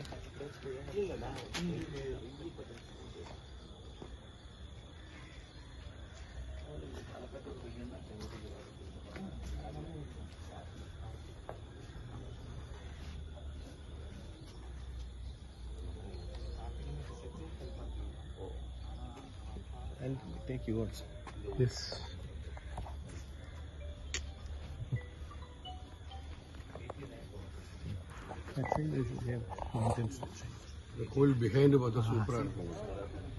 I'll take you also. Yes. That side is mountains. The whole behind was the super.